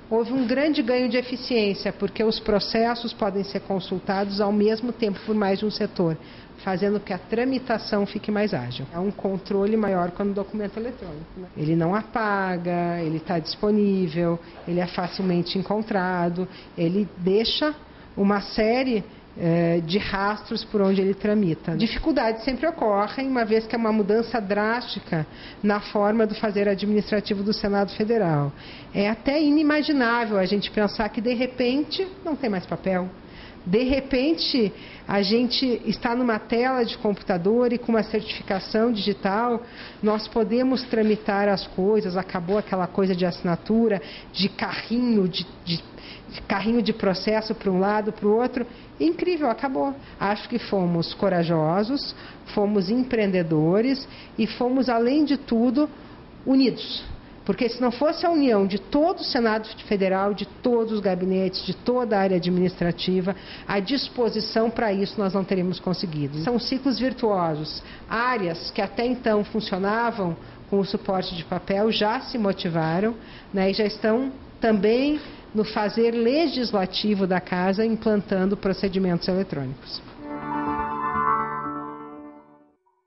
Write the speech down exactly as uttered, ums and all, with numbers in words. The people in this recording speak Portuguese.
houve um grande ganho de eficiência, porque os processos podem ser consultados ao mesmo tempo por mais de um setor, fazendo que a tramitação fique mais ágil. É um controle maior quando o documento é eletrônico, né? Ele não apaga, ele está disponível, ele é facilmente encontrado, ele deixa uma série eh, de rastros por onde ele tramita. Dificuldades sempre ocorrem, uma vez que é uma mudança drástica na forma do fazer administrativo do Senado Federal. É até inimaginável a gente pensar que, de repente, não tem mais papel. De repente, a gente está numa tela de computador e com uma certificação digital, nós podemos tramitar as coisas, acabou aquela coisa de assinatura, de carrinho, de, de, de carrinho de processo para um lado, para o outro. Incrível, acabou. Acho que fomos corajosos, fomos empreendedores e fomos, além de tudo, unidos. Porque se não fosse a união de todo o Senado Federal, de todos os gabinetes, de toda a área administrativa, a disposição para isso nós não teríamos conseguido. São ciclos virtuosos. Áreas que até então funcionavam com o suporte de papel já se motivaram, né, e já estão também no fazer legislativo da Casa implantando procedimentos eletrônicos.